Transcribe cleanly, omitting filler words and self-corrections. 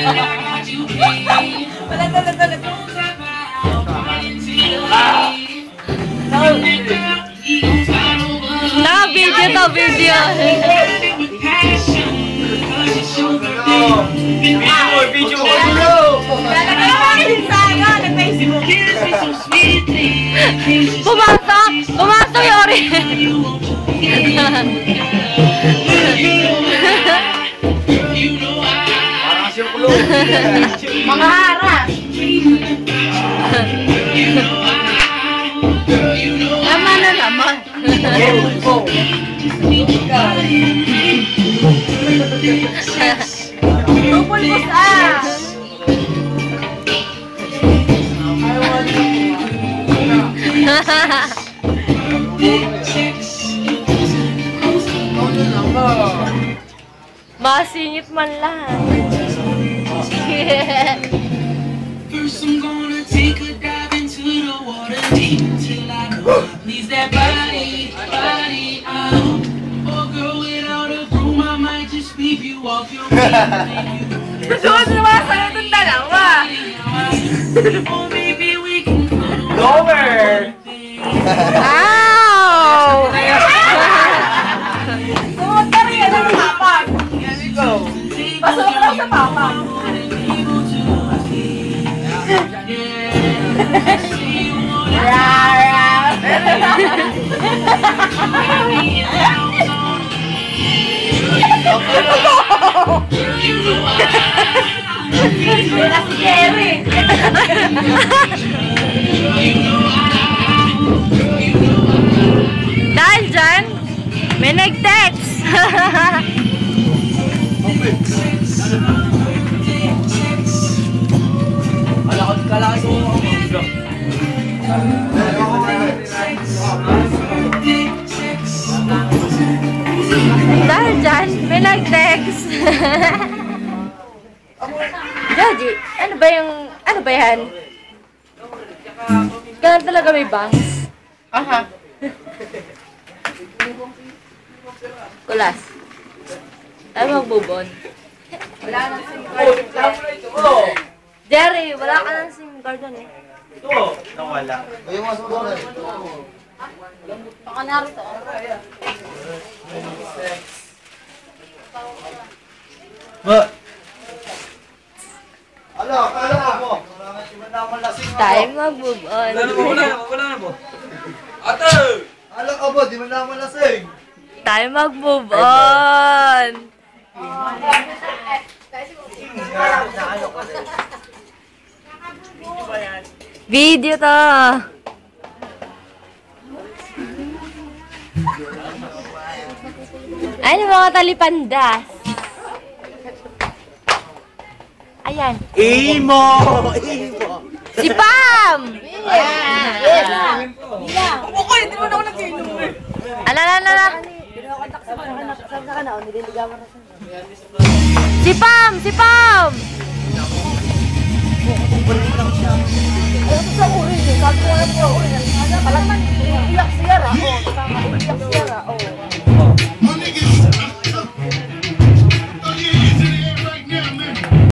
Video to video. Pumasok Yori. Mga haras. Tama na naman. Pupulbos ah. Masingit man lang. First I'm gonna take a dive into the water deep till I know please that body out. Oh girl, without a broom I might just sweep you off your feet. Gusto ko sumasaya itong dalawa. Oh maybe we can go Lover! Ow! Sumunod ka rin yan ang papag. Pasok ka lang sa papag. Wala si Jerry. Dahil dyan, may nag-text. Dahil dyan, may nag-text. Joji, ano ba yan? Ganun talaga may bangs? Aha. Kulas. Tayo magbubon. Wala nang SIM card. Jerry, wala ka ng SIM card doon eh. Ito, nawala. Ayun nga sumunod. Baka narito. Ba? Akala mo. Tayo magbubon. Wala na po. Ate! Akala ka ba, di mo naman lasing. Tayo magbubon. Video to. Ano mga talipandas? Ayan. Imo! Si Pam! Okay, hindi mo na ako nag-inom eh. Alala. Si Pam!